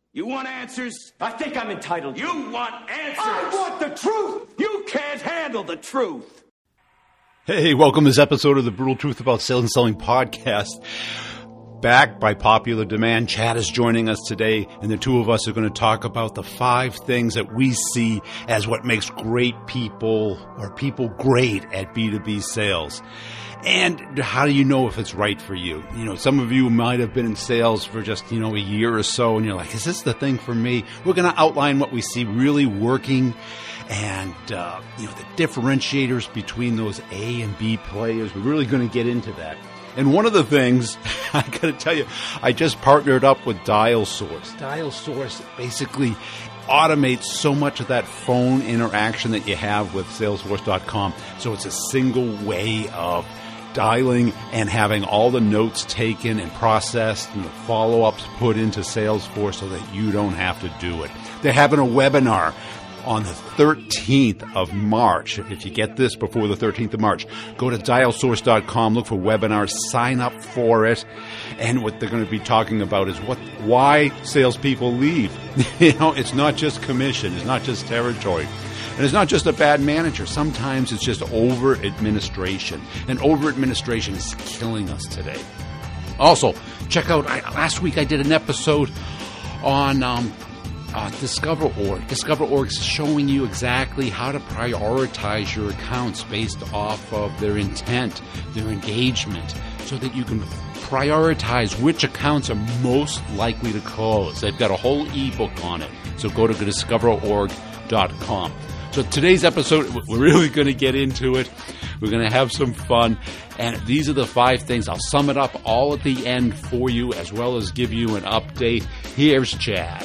You want answers? I think I'm entitled. You want answers? I want the truth! You can't handle the truth. Hey, welcome to this episode of the Brutal Truth About Sales and Selling podcast. Back by popular demand, Chad is joining us today, and the two of us are going to talk about the 5 things that we see as what makes great people or people great at B2B sales. And how do you know if it's right for you? You know, some of you might have been in sales for just, a year or so, and you're like, is this the thing for me? We're going to outline what we see really working and, the differentiators between those A and B players. We're really going to get into that. And one of the things, I got to tell you, I just partnered up with DialSource. DialSource basically automates so much of that phone interaction that you have with Salesforce.com. So it's a single way of dialing and having all the notes taken and processed and the follow-ups put into Salesforce so that you don't have to do it. They're having a webinar on the 13th of March. If you get this before the 13th of March, go to dialsource.com, look for webinars, sign up for it. And what they're going to be talking about is why salespeople leave. It's not just commission. It's not just territory. And it's not just a bad manager. Sometimes it's just over-administration. And over-administration is killing us today. Also, check out, last week I did an episode on DiscoverOrg. DiscoverOrg is showing you exactly how to prioritize your accounts based off of their intent, their engagement, so that you can prioritize which accounts are most likely to close. They've got a whole ebook on it. So go to discoverorg.com. So today's episode, we're really going to get into it. We're going to have some fun. And these are the 5 things. I'll sum it up all at the end for you, as well as give you an update. Here's Chad.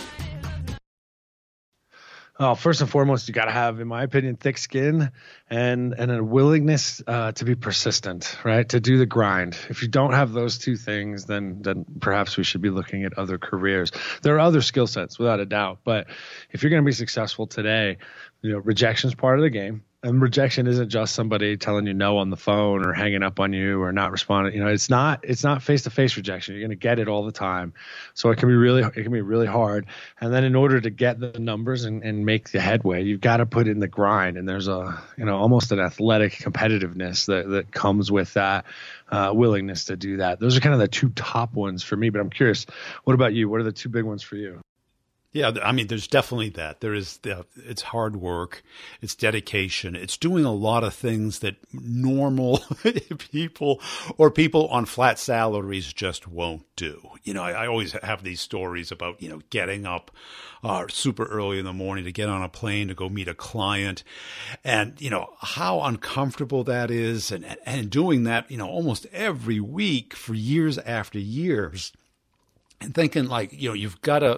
First and foremost, you got to have, in my opinion, thick skin and a willingness to be persistent, right? To do the grind. If you don't have those 2 things, then perhaps we should be looking at other careers. There are other skill sets, without a doubt. But if you're going to be successful today, rejection is part of the game. And rejection isn't just somebody telling you no on the phone or hanging up on you or not responding. It's not face-to-face rejection. You're going to get it all the time. So it can be really hard. And then in order to get the numbers and make the headway, you've got to put in the grind. And there's almost an athletic competitiveness that comes with that willingness to do that. Those are kind of the 2 top ones for me. But I'm curious, what about you? What are the 2 big ones for you? Yeah, I mean, there's definitely that. It's hard work, it's dedication, it's doing a lot of things that normal people or people on flat salaries just won't do. I always have these stories about, getting up super early in the morning to get on a plane to go meet a client and, how uncomfortable that is and doing that, almost every week for years after years. And thinking like, you've got to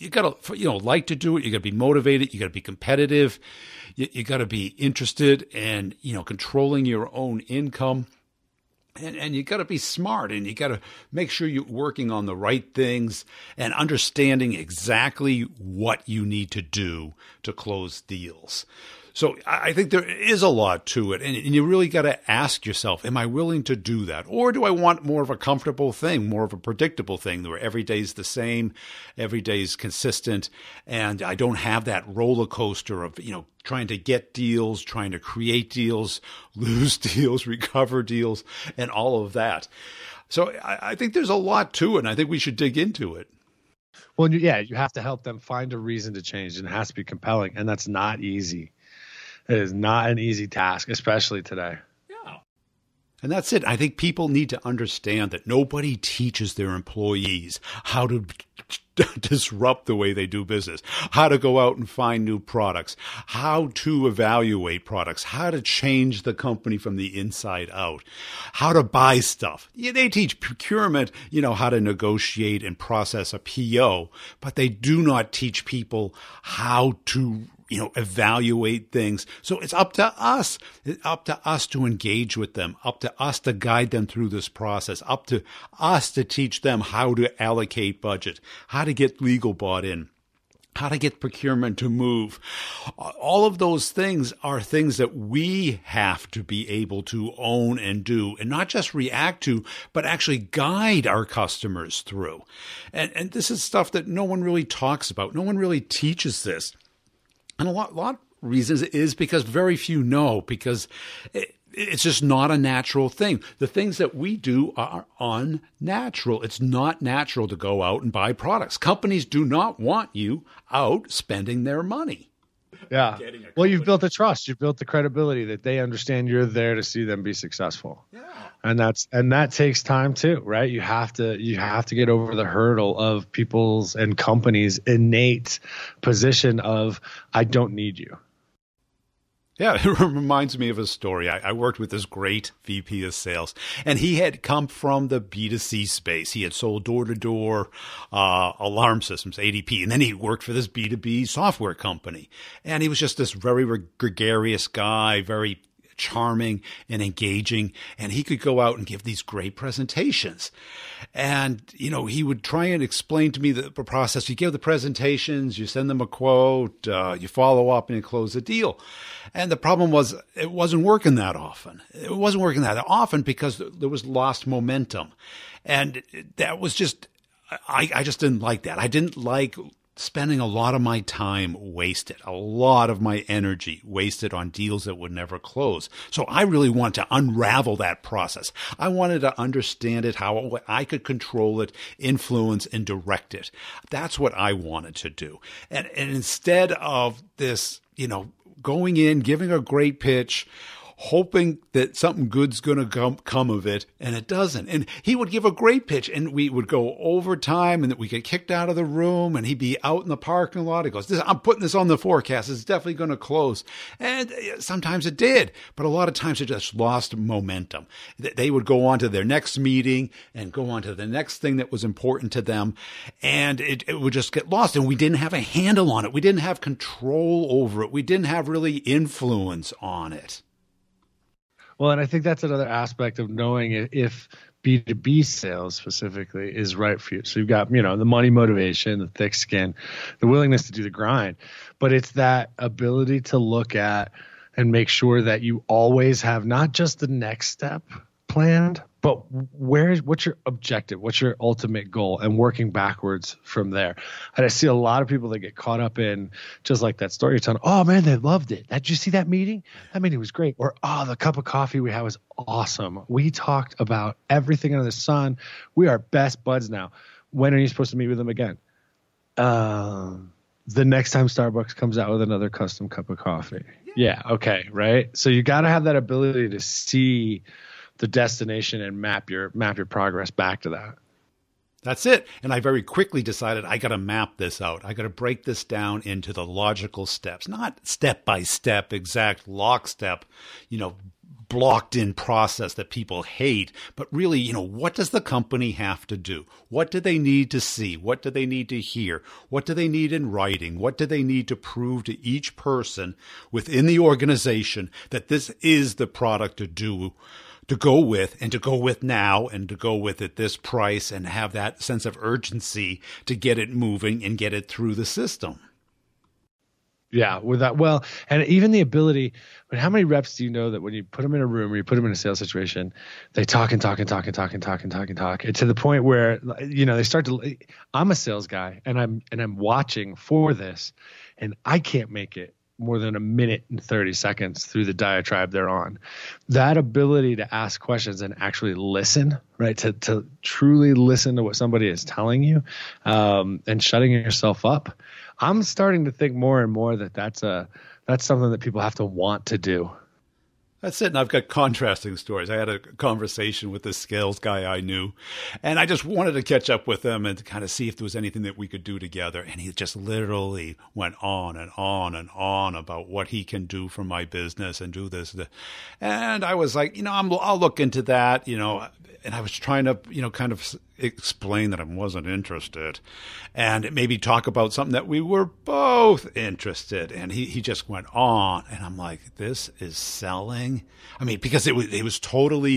like to do it. You got to be motivated. You got to be competitive. You got to be interested in, controlling your own income. And you got to be smart, and you got to make sure you're working on the right things and understanding exactly what you need to do to close deals. So I think there is a lot to it, and you really got to ask yourself, am I willing to do that? Or do I want more of a comfortable thing, more of a predictable thing where every day's the same, every day's consistent, and I don't have that roller coaster of, trying to get deals, trying to create deals, lose deals, recover deals, and all of that. So I think there's a lot to it, and I think we should dig into it. Well, yeah, you have to help them find a reason to change, and it has to be compelling, and that's not easy. It is not an easy task, especially today. Yeah. And that's it. I think people need to understand that nobody teaches their employees how to disrupt the way they do business, how to go out and find new products, how to evaluate products, how to change the company from the inside out, how to buy stuff. Yeah, they teach procurement, how to negotiate and process a PO, but they do not teach people how to evaluate things. So it's up to us. It's up to us to engage with them, up to us to guide them through this process, up to us to teach them how to allocate budget, how to get legal bought in, how to get procurement to move. All of those things are things that we have to be able to own and do, and not just react to, but actually guide our customers through. And this is stuff that no one really talks about. No one really teaches this. And a lot of reasons is because very few know, because it's just not a natural thing. The things that we do are unnatural. It's not natural to go out and buy products. Companies do not want you out spending their money. Yeah. Well, you've built the trust. You've built the credibility that they understand you're there to see them be successful. Yeah. And that takes time too, right? You have to get over the hurdle of people's and companies' innate position of, I don't need you. Yeah, it reminds me of a story. I worked with this great VP of sales, and he had come from the B2C space. He had sold door-to-door alarm systems, ADP, and then he worked for this B2B software company. And he was just this very gregarious guy, very charming and engaging, and he could go out and give these great presentations. And, he would try and explain to me the process. You give the presentations, you send them a quote, you follow up, and you close the deal. And the problem was it wasn't working that often. It wasn't working that often because there was lost momentum. And that was just, I just didn't like that. I didn't like spending a lot of my time wasted, a lot of my energy wasted on deals that would never close. So I really wanted to unravel that process. I wanted to understand it, how I could control it, influence, and direct it. That's what I wanted to do. And instead of this, going in, giving a great pitch, hoping that something good's going to come of it, and it doesn't. And he would give a great pitch, and we would go overtime, and we get kicked out of the room, and he'd be out in the parking lot. He goes, I'm putting this on the forecast. It's definitely going to close. And sometimes it did, but a lot of times it just lost momentum. They would go on to their next meeting and go on to the next thing that was important to them, and it would just get lost, and we didn't have a handle on it. We didn't have control over it. We didn't have really influence on it. Well, and I think that's another aspect of knowing if B2B sales specifically is right for you. So you've got, the money motivation, the thick skin, the willingness to do the grind, but it's that ability to look at and make sure that you always have not just the next step planned, but what's your objective? What's your ultimate goal? And working backwards from there. And I see a lot of people that get caught up in just like that story you're telling. Oh man, they loved it. Did you see that meeting? That meeting was great. Or, the cup of coffee we had was awesome. We talked about everything under the sun. We are best buds now. When are you supposed to meet with them again? The next time Starbucks comes out with another custom cup of coffee. Yeah. Okay. Right. So you got to have that ability to see the destination and map your progress back to that. That's it. And I very quickly decided I got to map this out. I got to break this down into the logical steps, not step by step, exact lockstep, blocked in process that people hate, but really, what does the company have to do? What do they need to see? What do they need to hear? What do they need in writing? What do they need to prove to each person within the organization that this is the product to go with, and to go with now, and to go with at this price, and have that sense of urgency to get it moving and get it through the system. Yeah, with that. Well, and even the ability, but how many reps do you know that when you put them in a room or you put them in a sales situation, they talk and talk and talk and talk and talk and talk and talk, and to the point where, they start to, I'm a sales guy and I'm watching for this, and I can't make it more than a minute and 30 seconds through the diatribe they're on. That ability to ask questions and actually listen, right? To truly listen to what somebody is telling you, and shutting yourself up. I'm starting to think more and more that's something that people have to want to do. That's it. And I've got contrasting stories. I had a conversation with this scales guy I knew, and I just wanted to catch up with him and kind of see if there was anything that we could do together. And he just literally went on and on and on about what he can do for my business and do this. And I was like, I'll look into that, and I was trying to, kind of explain that I wasn't interested and maybe talk about something that we were both interested in. He just went on, and I'm like, this is selling. I mean, because it was totally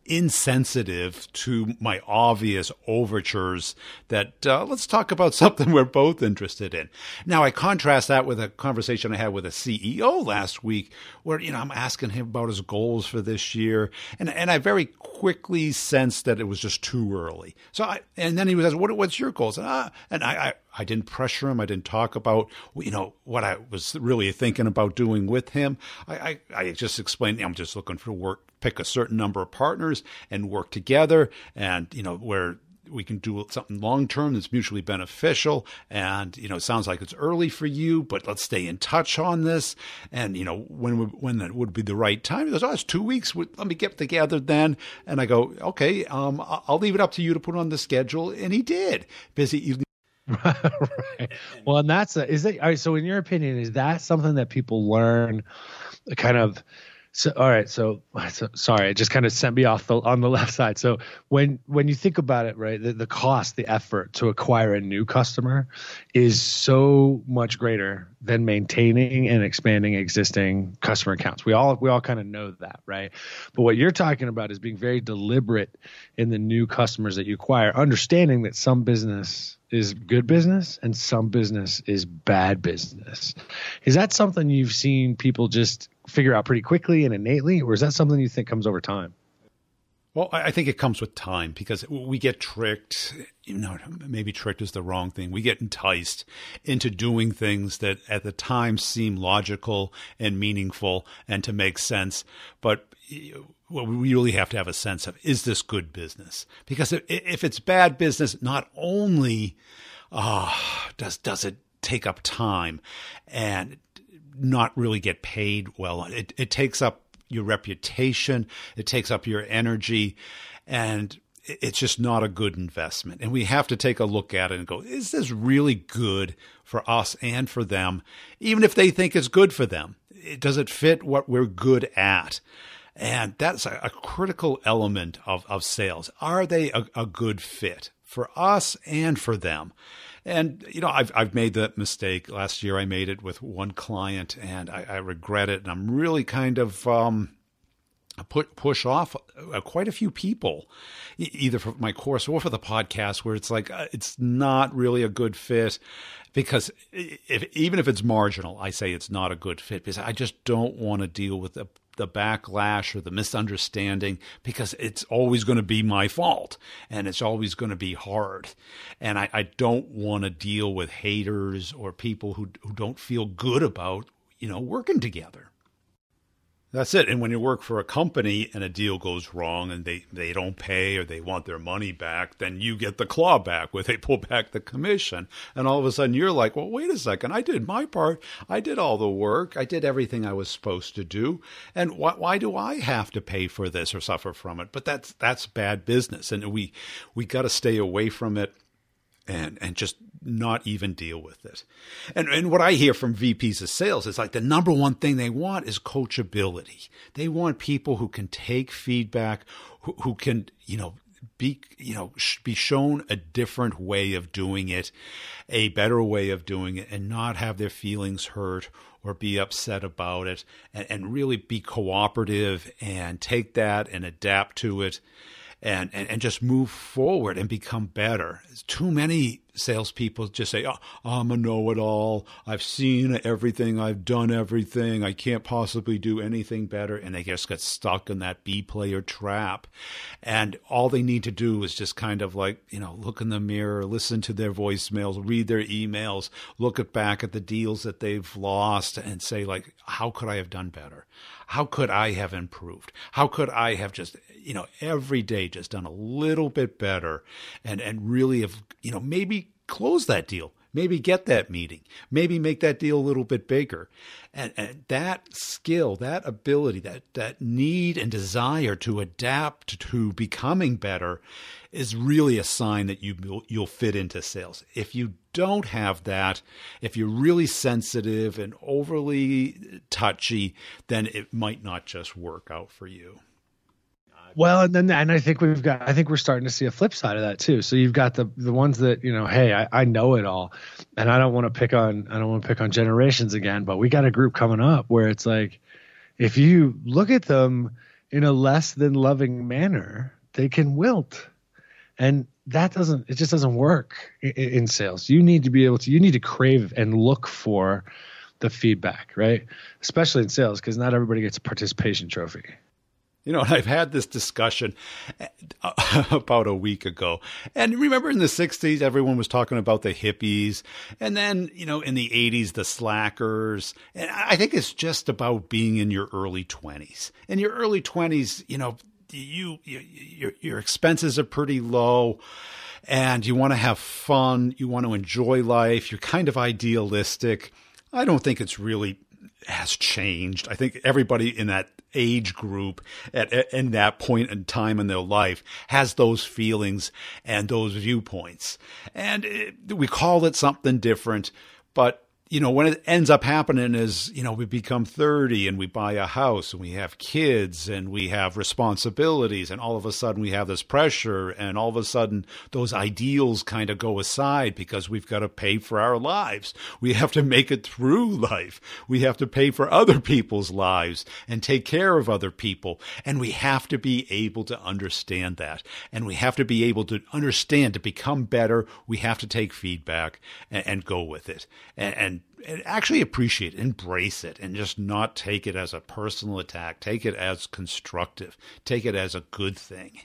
insensitive to my obvious overtures that let's talk about something we're both interested in. Now, I contrast that with a conversation I had with a CEO last week where, I'm asking him about his goals for this year. And I very quickly sensed that it was just too early. And then he was asking, what's your goals? And I didn't pressure him. I didn't talk about, what I was really thinking about doing with him. I just explained, I'm just looking for work, pick a certain number of partners and work together, and, where we can do something long-term that's mutually beneficial. And, it sounds like it's early for you, but let's stay in touch on this. And, when that would be the right time. He goes, it's 2 weeks. Let me get together then. And I go, okay, I'll leave it up to you to put on the schedule. And he did. Busy. Right. Well, and all right, so in your opinion, is that something that people learn kind of? So, all right. So sorry, it just kind of sent me off on the left side. So when you think about it, right, the cost, the effort to acquire a new customer is so much greater than maintaining and expanding existing customer accounts. We all kind of know that, right? But what you're talking about is being very deliberate in the new customers that you acquire, understanding that some business is good business and some business is bad business. Is that something you've seen people just figure out pretty quickly and innately, or is that something you think comes over time? Well, I think it comes with time because we get tricked. Maybe tricked is the wrong thing. We get enticed into doing things that at the time seem logical and meaningful and to make sense. But what we really have to have a sense of, is this good business? Because if it's bad business, not only does it take up time and not really get paid well, it takes up your reputation, it takes up your energy, and it's just not a good investment. And we have to take a look at it and go, is this really good for us and for them? Even if they think it's good for them, does it fit what we're good at? And that's a critical element of sales. Are they a good fit for us and for them? And, I've made that mistake. Last year I made it with one client and I regret it. And I'm really kind of push off quite a few people, either for my course or for the podcast, where it's like, it's not really a good fit. Because even if it's marginal, I say it's not a good fit because I just don't want to deal with the backlash or the misunderstanding, because it's always going to be my fault and it's always going to be hard. And I don't want to deal with haters or people who don't feel good about, working together. That's it. And when you work for a company and a deal goes wrong and they don't pay or they want their money back, then you get the clawback where they pull back the commission. And all of a sudden you're like, well, wait a second. I did my part. I did all the work. I did everything I was supposed to do. And why do I have to pay for this or suffer from it? But that's bad business. And we got to stay away from it and just not even deal with it. And what I hear from VPs of sales is like the number one thing they want is coachability. They want people who can take feedback, who can, be shown a different way of doing it, a better way of doing it, and not have their feelings hurt or be upset about it, and really be cooperative and take that and adapt to it. And just move forward and become better. Too many salespeople just say, oh, I'm a know-it-all. I've seen everything. I've done everything. I can't possibly do anything better. And they just get stuck in that B-player trap. And all they need to do is just kind of like, look in the mirror, listen to their voicemails, read their emails, look back at the deals that they've lost and say, like, how could I have done better? How could I have improved? How could I have just, every day just done a little bit better and really have, maybe close that deal, maybe get that meeting, maybe make that deal a little bit bigger. And that skill, that ability, that need and desire to adapt to becoming better is really a sign that you'll fit into sales. If you don't have that, if you're really sensitive and overly touchy, then it might not just work out for you. Well, and I think we're starting to see a flip side of that too. So you've got the ones that, hey, I know it all, and I don't want to pick on generations again, but we got a group coming up where it's like, if you look at them, in a less than loving manner, they can wilt. And it just doesn't work in sales. You need to crave and look for the feedback, right? Especially in sales, because not everybody gets a participation trophy. You know, I've had this discussion about a week ago. And remember in the 60s, everyone was talking about the hippies. And then, you know, in the 80s, the slackers. And I think it's just about being in your early 20s. In your early 20s, you know, your expenses are pretty low. And you want to have fun. You want to enjoy life. You're kind of idealistic. I don't think it's really has changed. I think everybody in that age group in that point in time in their life has those feelings and those viewpoints. And we call it something different, but you know, when it ends up happening is, you know, we become 30 and we buy a house and we have kids and we have responsibilities, and all of a sudden we have this pressure, and all of a sudden those ideals kind of go aside because we've got to pay for our lives. We have to make it through life. We have to pay for other people's lives and take care of other people. And we have to be able to understand that. And we have to be able to understand, to become better, we have to take feedback and go with it. And actually appreciate it, embrace it, and just not take it as a personal attack. Take it as constructive. Take it as a good thing.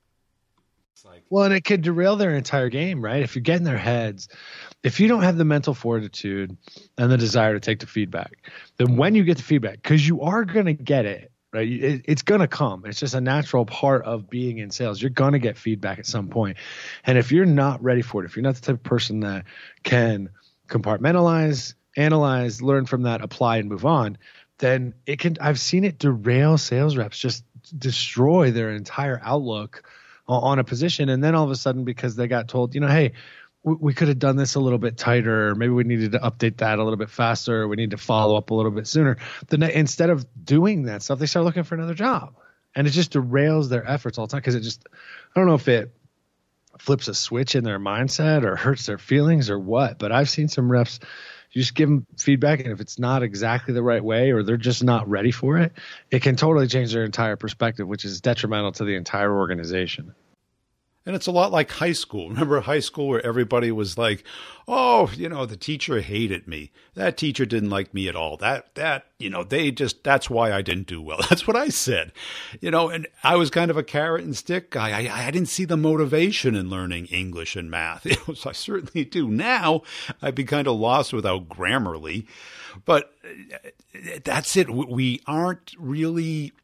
Well, and it could derail their entire game, right? If you get in their heads, if you don't have the mental fortitude and the desire to take the feedback, then when you get the feedback, because you are going to get it, right? It's going to come. It's just a natural part of being in sales. You're going to get feedback at some point. And if you're not ready for it, if you're not the type of person that can compartmentalize, analyze, learn from that, apply, and move on, then it can. I've seen it derail sales reps, just destroy their entire outlook on a position. And then all of a sudden, because they got told, you know, hey, we could have done this a little bit tighter. Maybe we needed to update that a little bit faster. We need to follow up a little bit sooner. Then instead of doing that stuff, they start looking for another job. And it just derails their efforts all the time, because I don't know if it flips a switch in their mindset or hurts their feelings or what, but I've seen some reps, you just give them feedback, and if it's not exactly the right way or they're just not ready for it, it can totally change their entire perspective, which is detrimental to the entire organization. And it's a lot like high school. Remember high school where everybody was like, oh, you know, the teacher hated me. That teacher didn't like me at all. That, you know, that's why I didn't do well. That's what I said, you know, and I was kind of a carrot and stick guy. I didn't see the motivation in learning English and math. I certainly do. Now I'd be kind of lost without Grammarly, but that's it. We aren't really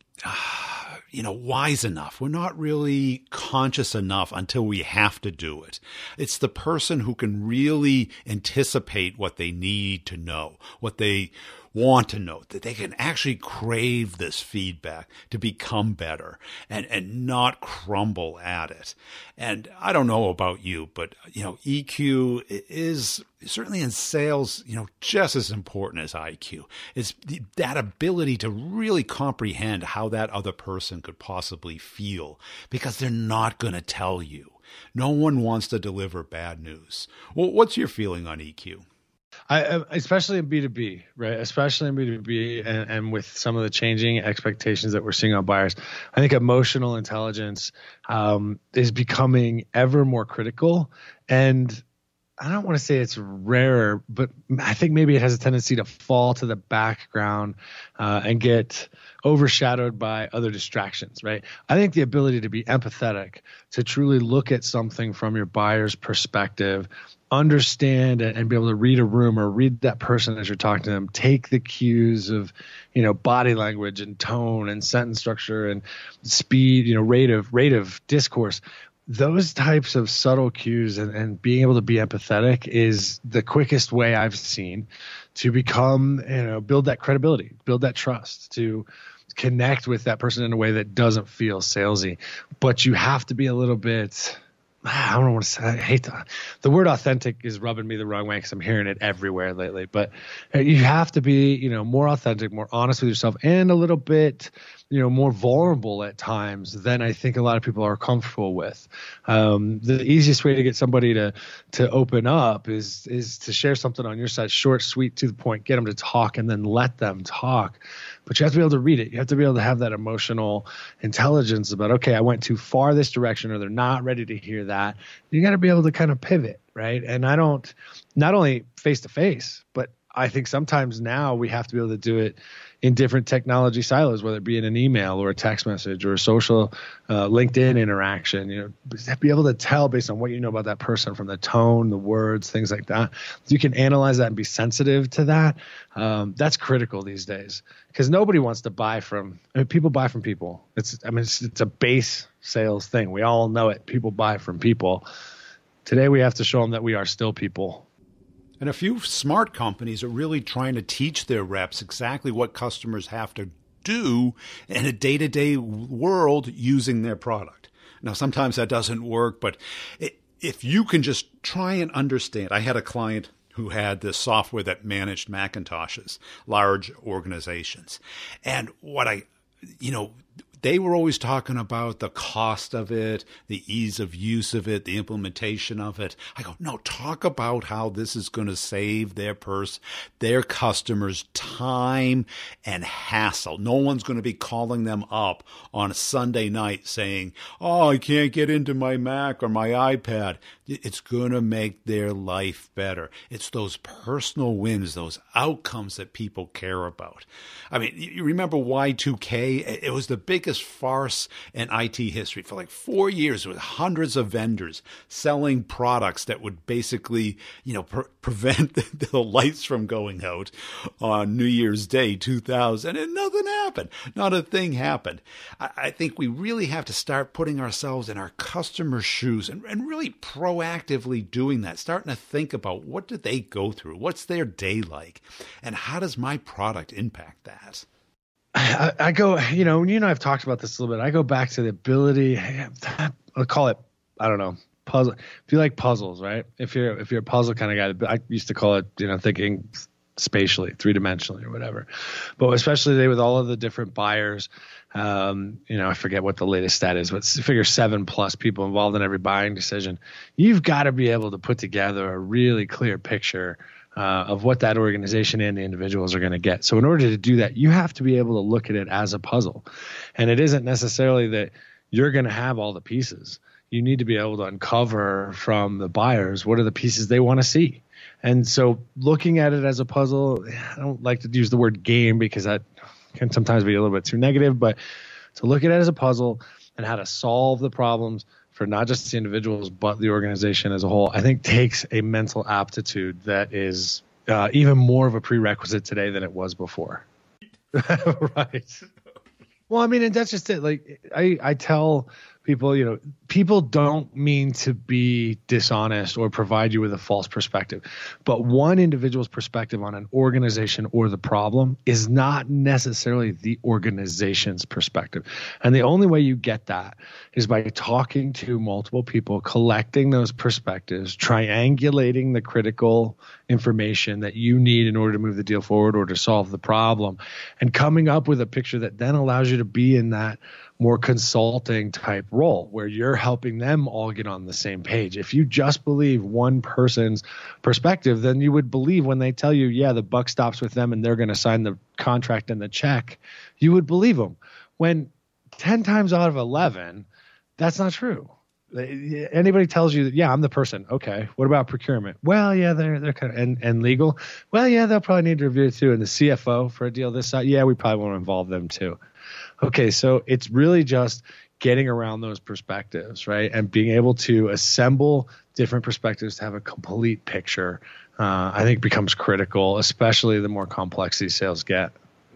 wise enough. We're not really conscious enough until we have to do it. It's the person who can really anticipate what they need to know, what they want to know, that they can actually crave this feedback to become better and not crumble at it. And I don't know about you, but, you know, EQ is certainly in sales, you know, just as important as IQ. It's that ability to really comprehend how that other person could possibly feel, because they're not going to tell you. No one wants to deliver bad news. Well, what's your feeling on EQ? Especially in B2B, right? Especially in B2B and with some of the changing expectations that we're seeing on buyers. I think emotional intelligence is becoming ever more critical. And I don't want to say it's rarer, but I think maybe it has a tendency to fall to the background and get overshadowed by other distractions, right? I think the ability to be empathetic, to truly look at something from your buyer's perspective, understand and be able to read a room or read that person as you're talking to them, take the cues of, you know, body language and tone and sentence structure and speed, you know, rate of discourse. Those types of subtle cues and being able to be empathetic is the quickest way I've seen to become, you know, build that credibility, build that trust, to connect with that person in a way that doesn't feel salesy. But you have to be a little bit, I don't want to say, I hate the word authentic is rubbing me the wrong way because I'm hearing it everywhere lately. But you have to be, you know, more authentic, more honest with yourself, and a little bit, you know, more vulnerable at times than I think a lot of people are comfortable with. The easiest way to get somebody to open up is to share something on your side, short, sweet, to the point, get them to talk, and then let them talk. But you have to be able to read it. You have to be able to have that emotional intelligence about, okay, I went too far this direction, or they're not ready to hear that. You got to be able to kind of pivot, right? And I don't, not only face to face, but I think sometimes now we have to be able to do it in different technology silos, whether it be in an email or a text message or a social LinkedIn interaction. You know, be able to tell based on what you know about that person from the tone, the words, things like that. You can analyze that and be sensitive to that. That's critical these days because nobody wants to buy from. I mean, people buy from people. It's a base sales thing. We all know it. People buy from people. Today we have to show them that we are still people. And a few smart companies are really trying to teach their reps exactly what customers have to do in a day-to-day world using their product. Now, sometimes that doesn't work, but if you can just try and understand. I had a client who had this software that managed Macintoshes, large organizations. And they were always talking about the cost of it, the ease of use of it, the implementation of it. I go, no, talk about how this is going to save their customers time and hassle. No one's going to be calling them up on a Sunday night saying, oh, I can't get into my Mac or my iPad. It's going to make their life better. It's those personal wins, those outcomes that people care about. I mean, you remember Y2K? It was the biggest farce in IT history. For like 4 years, with hundreds of vendors selling products that would basically, prevent the lights from going out on New Year's Day 2000, and nothing happened. Not a thing happened. I think we really have to start putting ourselves in our customers' shoes and really proactively doing that, starting to think about what do they go through? What's their day like? And how does my product impact that? I go, I've talked about this a little bit. I go back to the ability, I'll call it, I don't know, puzzle. If you like puzzles, right? If you're a puzzle kind of guy, I used to call it, thinking spatially, 3-dimensionally or whatever. But especially today with all of the different buyers, I forget what the latest stat is, but figure 7+ people involved in every buying decision. You've got to be able to put together a really clear picture of what that organization and the individuals are going to get. So in order to do that, you have to be able to look at it as a puzzle. And it isn't necessarily that you're going to have all the pieces. You need to be able to uncover from the buyers what are the pieces they want to see. And so looking at it as a puzzle, I don't like to use the word game because that can sometimes be a little bit too negative, but to look at it as a puzzle and how to solve the problems for not just the individuals, but the organization as a whole, I think takes a mental aptitude that is even more of a prerequisite today than it was before. Right. Well, I mean, and that's just it. Like I tell people, people don't mean to be dishonest or provide you with a false perspective. But one individual's perspective on an organization or the problem is not necessarily the organization's perspective. And the only way you get that is by talking to multiple people, collecting those perspectives, triangulating the critical information that you need in order to move the deal forward or to solve the problem, and coming up with a picture that then allows you to be in that more consulting type role where you're helping them all get on the same page. If you just believe one person's perspective, then you would believe when they tell you, yeah, the buck stops with them and they're going to sign the contract and the check, you would believe them. When 10 times out of 11, that's not true. Anybody tells you that, yeah, I'm the person. Okay. What about procurement? Well, yeah, they're kind of, and legal. Well, yeah, they'll probably need to review it too. And the CFO for a deal this side. Yeah, we probably want to involve them too. Okay. So it's really just getting around those perspectives, right? And being able to assemble different perspectives to have a complete picture, I think becomes critical, especially the more complex these sales get.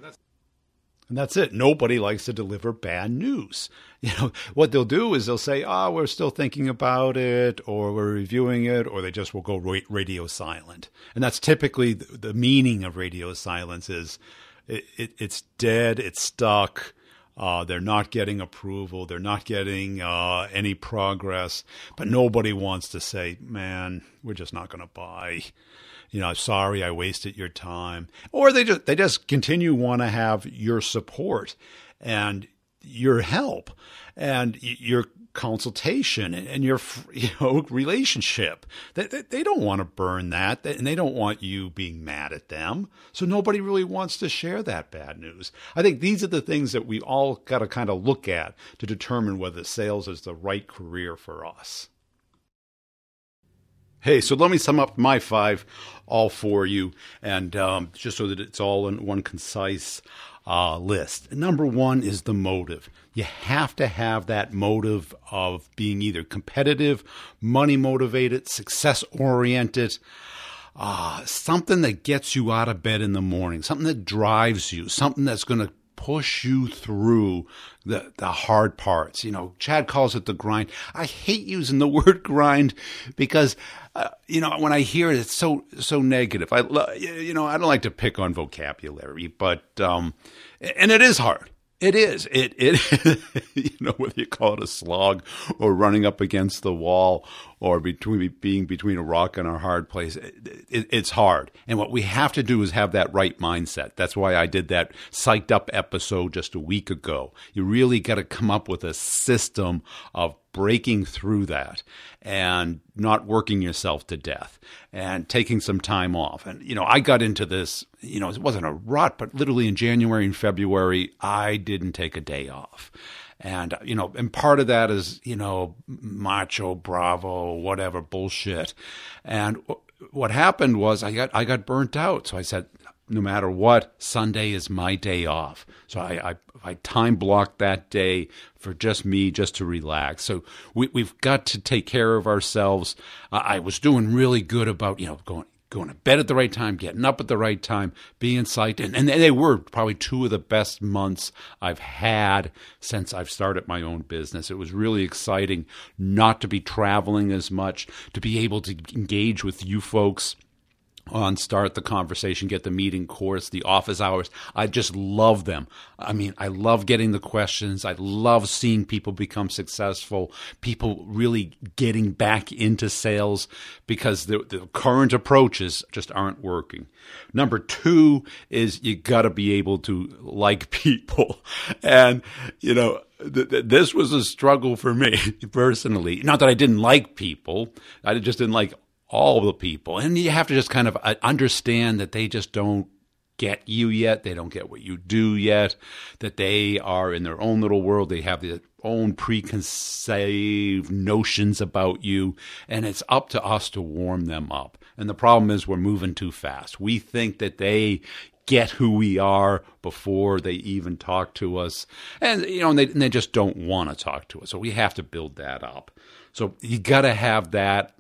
And that's it. Nobody likes to deliver bad news. What they'll do is they'll say, we're still thinking about it, or we're reviewing it, or they just will go radio silent. And that's typically the meaning of radio silence is it's dead, it's stuck. They're not getting approval. They're not getting any progress. But nobody wants to say, man, we're just not going to buy. Sorry, I wasted your time. Or they just continue want to have your support. And your help and your consultation and your relationship. They don't want to burn that, and they don't want you being mad at them. So nobody really wants to share that bad news. I think these are the things that we all got to kind of look at to determine whether sales is the right career for us. Hey, so let me sum up my 5 all for you, and just so that it's all in one concise list. Number 1 is the motive. You have to have that motive of being either competitive, money motivated, success oriented, something that gets you out of bed in the morning, something that drives you, something that's going to push you through the hard parts. Chad calls it the grind. I hate using the word grind because, when I hear it, it's so negative. I don't like to pick on vocabulary, but, and it is hard. It is. It whether you call it a slog or running up against the wall or being between a rock and a hard place, it's hard. And what we have to do is have that right mindset. That's why I did that psyched up episode just a week ago. You really got to come up with a system of breaking through that and not working yourself to death and taking some time off. And, I got into this, it wasn't a rut, but literally in January and February, I didn't take a day off. And, and part of that is, macho, bravo, whatever bullshit. And what happened was I got burnt out. So I said, no matter what, Sunday is my day off. So I time blocked that day for just me, just to relax. So we've got to take care of ourselves. I was doing really good about, going to bed at the right time, getting up at the right time, being psyched. And they were probably 2 of the best months I've had since I've started my own business. It was really exciting not to be traveling as much, to be able to engage with you folks on Start the Conversation, Get the Meeting course, the office hours. I just love them. I mean, I love getting the questions. I love seeing people become successful, people really getting back into sales because the current approaches just aren't working. Number 2 is you got to be able to like people. And, this was a struggle for me personally. Not that I didn't like people. I just didn't like all the people. And you have to just kind of understand that they just don't get you yet. They don't get what you do yet, that they are in their own little world. They have their own preconceived notions about you. And it's up to us to warm them up. And the problem is we're moving too fast. We think that they get who we are before they even talk to us. And, they just don't want to talk to us. So we have to build that up. So you got to have that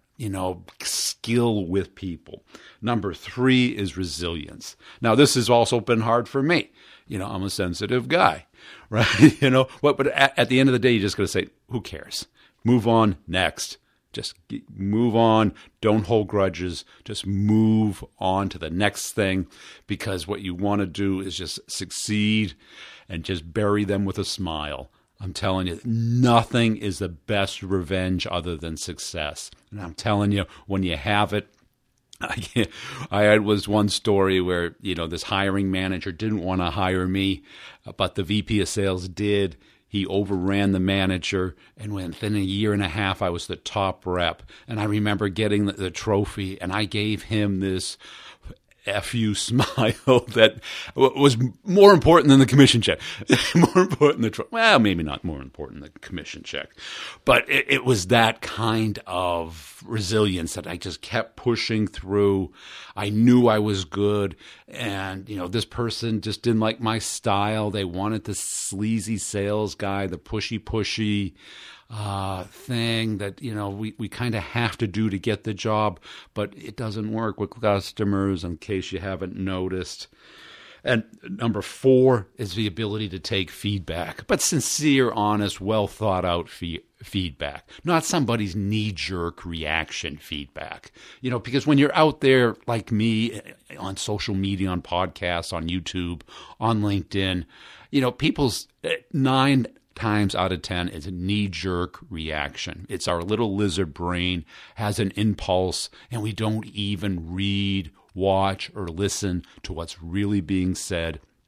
skill with people. Number 3 is resilience. Now, this has also been hard for me. I'm a sensitive guy, right? But at the end of the day, you just got to say, who cares? Move on, next. Just move on. Don't hold grudges. Just move on to the next thing, because what you want to do is just succeed and just bury them with a smile. I'm telling you, nothing is the best revenge other than success. And I'm telling you, when you have it, I had was one story where, this hiring manager didn't want to hire me, but the VP of sales did. He overran the manager, and within a year and a half, I was the top rep. And I remember getting the trophy, and I gave him this FU smile that was more important than the commission check. More important than well, maybe not more important than the commission check. But it was that kind of resilience that I just kept pushing through. I knew I was good. And, this person just didn't like my style. They wanted the sleazy sales guy, the pushy thing that, we kind of have to do to get the job, but it doesn't work with customers, in case you haven't noticed. And number 4 is the ability to take feedback, but sincere, honest, well thought out feedback, not somebody's knee-jerk reaction feedback. Because when you're out there like me on social media, on podcasts, on YouTube, on LinkedIn, people's 9 times out of 10 is a knee-jerk reaction. It's our little lizard brain has an impulse, and we don't even read, watch, or listen to what's really being said.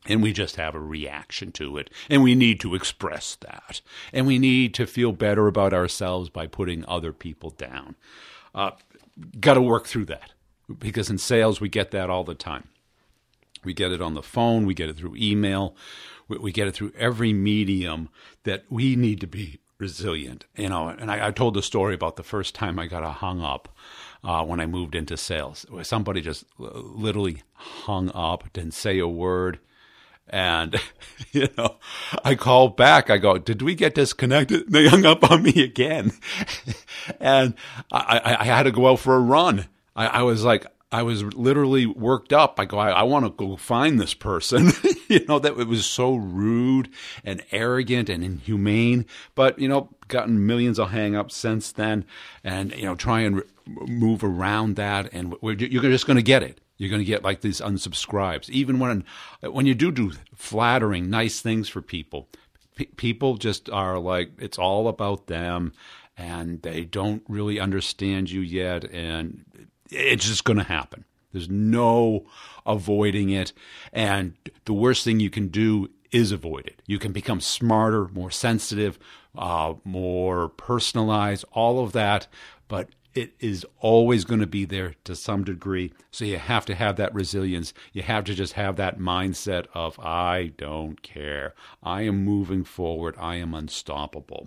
And we just have a reaction to it. And we need to express that. And we need to feel better about ourselves by putting other people down. Got to work through that. Because in sales, we get that all the time. We get it on the phone. We get it through email. We get it through every medium that we need to be resilient. And I told the story about the first time I got hung up when I moved into sales. Where somebody just literally hung up, didn't say a word. And, I called back. I go, did we get disconnected? And they hung up on me again. And I had to go out for a run. I was literally worked up. I go, I want to go find this person. That it was so rude and arrogant and inhumane. But, gotten millions of hang-ups since then. And, try and move around that. And you're just going to get it. You're going to get like these unsubscribes. Even when you do flattering, nice things for people, people just are like, it's all about them, and they don't really understand you yet, and it's just going to happen. There's no avoiding it, and the worst thing you can do is avoid it. You can become smarter, more sensitive, more personalized, all of that, but it is always going to be there to some degree. So you have to have that resilience. You have to just have that mindset of, I don't care. I am moving forward. I am unstoppable.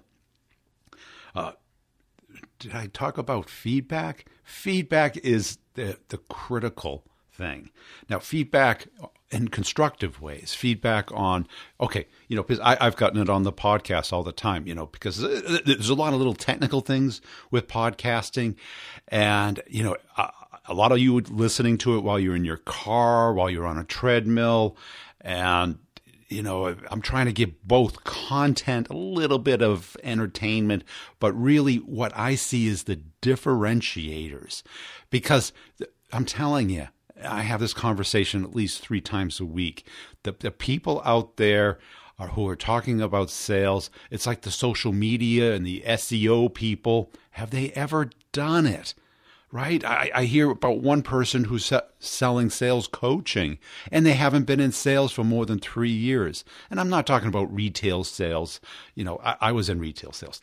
Did I talk about feedback? Feedback is the critical thing. Now, feedback in constructive ways, feedback on, because I've gotten it on the podcast all the time, because there's a lot of little technical things with podcasting, and, a lot of you listening to it while you're in your car, while you're on a treadmill, and, I'm trying to give both content, a little bit of entertainment, but really what I see is the differentiators, because I'm telling you, I have this conversation at least 3 times a week. The people out there who are talking about sales, it's like the social media and the SEO people. Have they ever done it? Right? I hear about one person who's selling sales coaching, and they haven't been in sales for more than 3 years. And I'm not talking about retail sales. I was in retail sales.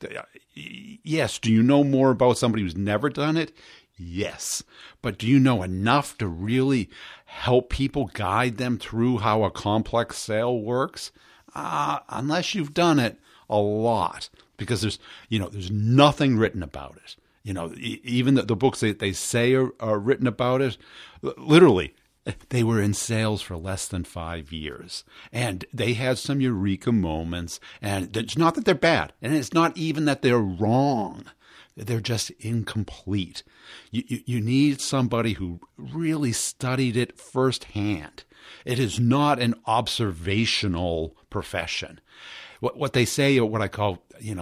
Yes. Do you know more about somebody who's never done it? Yes. But do you know enough to really help people, guide them through how a complex sale works? Unless you've done it a lot, because there's nothing written about it. Even the books that they say are written about it, literally, they were in sales for less than 5 years. And they had some eureka moments. And it's not that they're bad. And it's not even that they're wrong. They're just incomplete. You need somebody who really studied it firsthand. It is not an observational profession. What they say are what I call,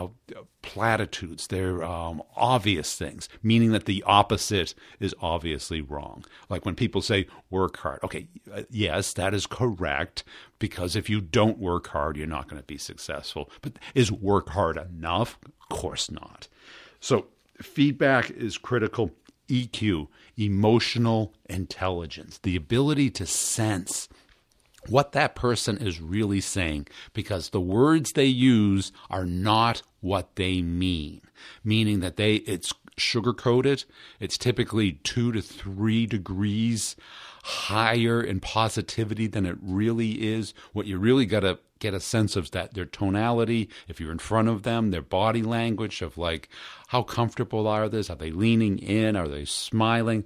platitudes. They're obvious things, meaning that the opposite is obviously wrong. Like when people say, work hard. Okay, yes, that is correct, because if you don't work hard, you're not going to be successful. But is work hard enough? Of course not. So feedback is critical. EQ, emotional intelligence, the ability to sense what that person is really saying, because the words they use are not what they mean, meaning that it's sugar-coated. It's typically 2 to 3 degrees higher in positivity than it really is. What you really got to get a sense of that their tonality, if you're in front of them, their body language of like, how comfortable are they? Are they leaning in? Are they smiling?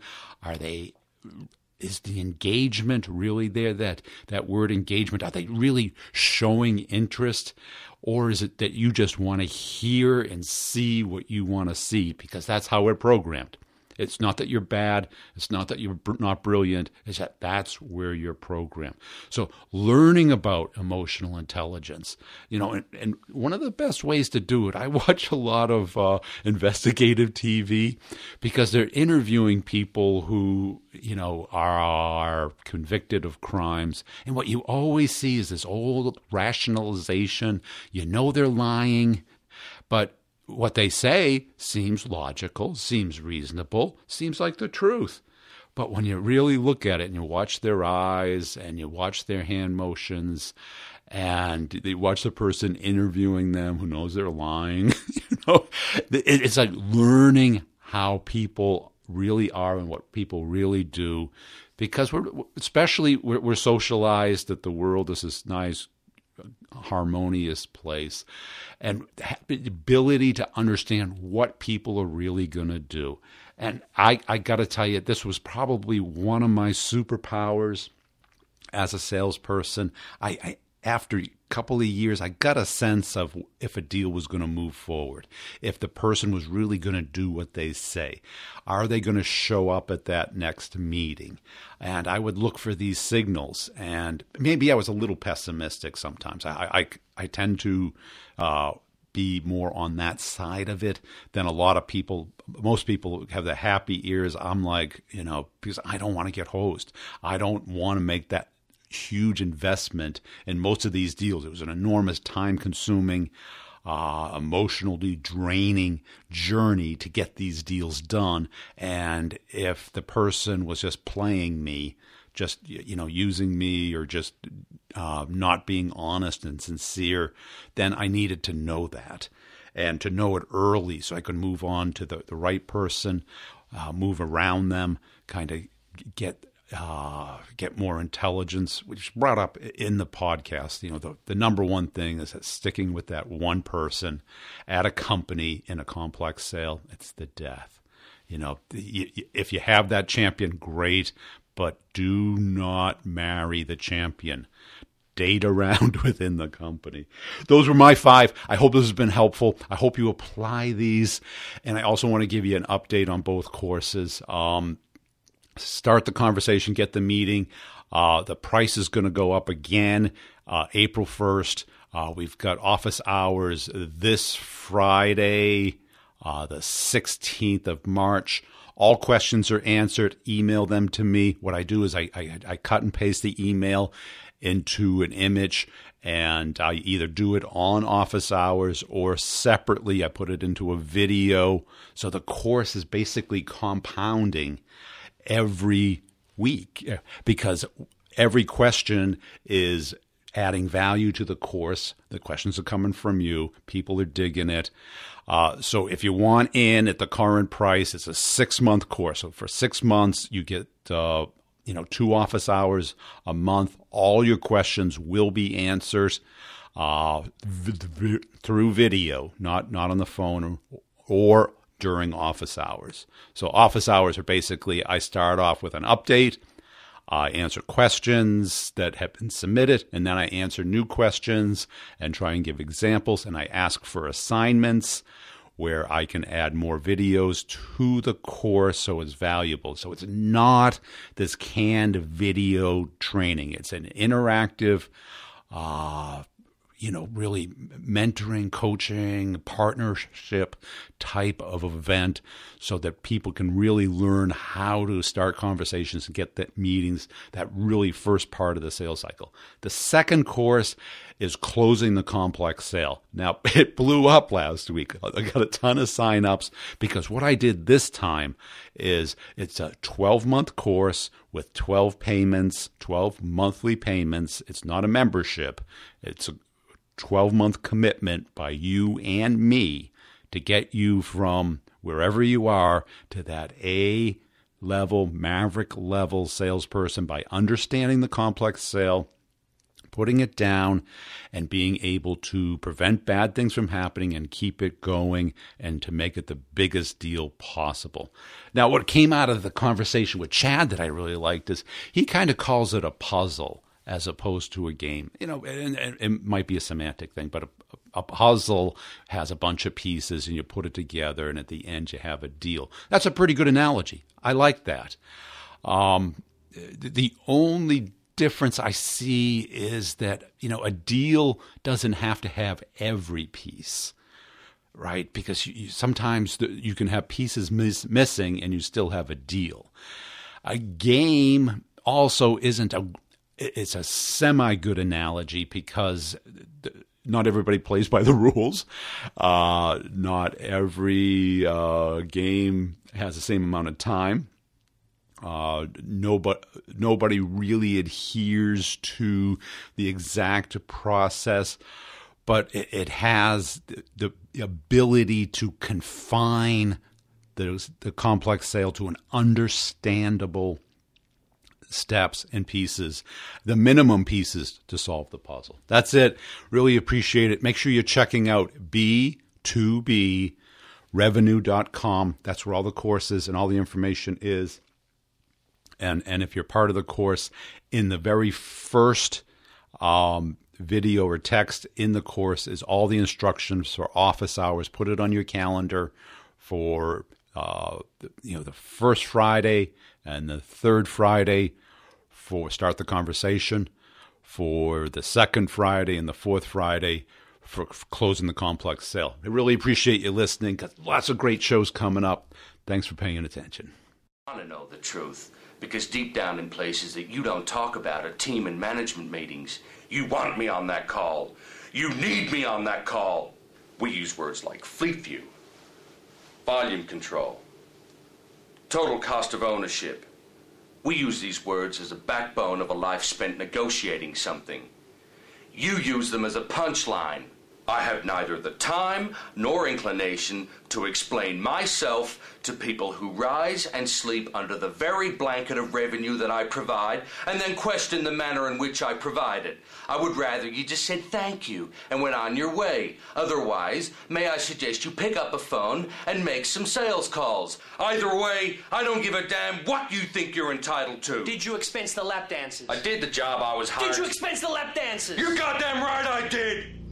Is the engagement really there? That word engagement, are they really showing interest? Or is it that you just want to hear and see what you want to see? Because that's how we're programmed. It's not that you're bad. It's not that you're not brilliant. It's that that's where you're programmed. So learning about emotional intelligence, and one of the best ways to do it, I watch a lot of investigative TV, because they're interviewing people who, are convicted of crimes. And what you always see is this old rationalization. They're lying, but what they say seems logical, seems reasonable, seems like the truth. But when you really look at it and you watch their eyes and you watch their hand motions and you watch the person interviewing them who knows they're lying, it's like learning how people really are and what people really do, because we're socialized that the world is this nice, harmonious place, and the ability to understand what people are really going to do. And I got to tell you, this was probably one of my superpowers as a salesperson. I after a couple of years, I got a sense of if a deal was going to move forward, if the person was really going to do what they say. Are they going to show up at that next meeting? And I would look for these signals. And maybe I was a little pessimistic sometimes. I tend to be more on that side of it than a lot of people. Most people have the happy ears. I'm like, because I don't want to get hosed. I don't want to make that huge investment in most of these deals. It was an enormous time-consuming, emotionally draining journey to get these deals done. And if the person was just playing me, just using me, or just not being honest and sincere, then I needed to know that, and to know it early so I could move on to the right person, move around them, kind of get more intelligence, which is brought up in the podcast. The number one thing is that sticking with that one person at a company in a complex sale, it's the death. If you have that champion, great, but do not marry the champion. Date around within the company. Those were my 5. I hope this has been helpful. I hope you apply these. And I also want to give you an update on both courses. Start the conversation, get the meeting. The price is going to go up again April 1st. We've got office hours this Friday, the 16th of March. All questions are answered. Email them to me. What I do is I cut and paste the email into an image, and I either do it on office hours or separately I put it into a video. So the course is basically compounding every week, because every question is adding value to the course. The questions are coming from you. People are digging it. So if you want in at the current price, it's a 6-month course. So for 6 months, you get 2 office hours a month. All your questions will be answered through video, not on the phone or during office hours. So office hours are basically, I start off with an update, I answer questions that have been submitted, and then I answer new questions and try and give examples, and I ask for assignments where I can add more videos to the course so it's valuable. So it's not this canned video training. It's an interactive, really mentoring, coaching, partnership type of event, so that people can really learn how to start conversations and get that meetings, that really first part of the sales cycle. The second course is closing the complex sale. Now, it blew up last week. I got a ton of signups because what I did this time is it's a 12-month course with 12 payments, 12 monthly payments. It's not a membership. It's a 12-month commitment by you and me to get you from wherever you are to that A-level, maverick-level salesperson by understanding the complex sale, putting it down, and being able to prevent bad things from happening and keep it going and to make it the biggest deal possible. Now, what came out of the conversation with Chad that I really liked is he kind of calls it a puzzle as opposed to a game. And it might be a semantic thing, but a puzzle has a bunch of pieces and you put it together and at the end you have a deal. That's a pretty good analogy. I like that. The only difference I see is that, a deal doesn't have to have every piece, right? Because sometimes you can have pieces missing and you still have a deal. A game also it's a semi-good analogy because not everybody plays by the rules. Not every game has the same amount of time. Nobody really adheres to the exact process, but it has the ability to confine the complex sale to an understandable steps and pieces, the minimum pieces to solve the puzzle. That's it. Really appreciate it. Make sure you're checking out B2BRevenue.com. That's where all the courses and all the information is. And if you're part of the course, in the very first video or text in the course is all the instructions for office hours. Put it on your calendar for the first Friday and the third Friday for Start the Conversation, for the second Friday and the fourth Friday for Closing the Complex Sale. I really appreciate you listening. Got lots of great shows coming up. Thanks for paying attention. I want to know the truth, because deep down in places that you don't talk about at team and management meetings, you want me on that call. You need me on that call. We use words like fleet view, volume control, total cost of ownership. We use these words as a backbone of a life spent negotiating something. You use them as a punchline. I have neither the time nor inclination to explain myself to people who rise and sleep under the very blanket of revenue that I provide and then question the manner in which I provide it. I would rather you just said thank you and went on your way. Otherwise, may I suggest you pick up a phone and make some sales calls. Either way, I don't give a damn what you think you're entitled to. Did you expense the lap dances? I did the job I was hired. Did you expense the lap dances? You're goddamn right I did!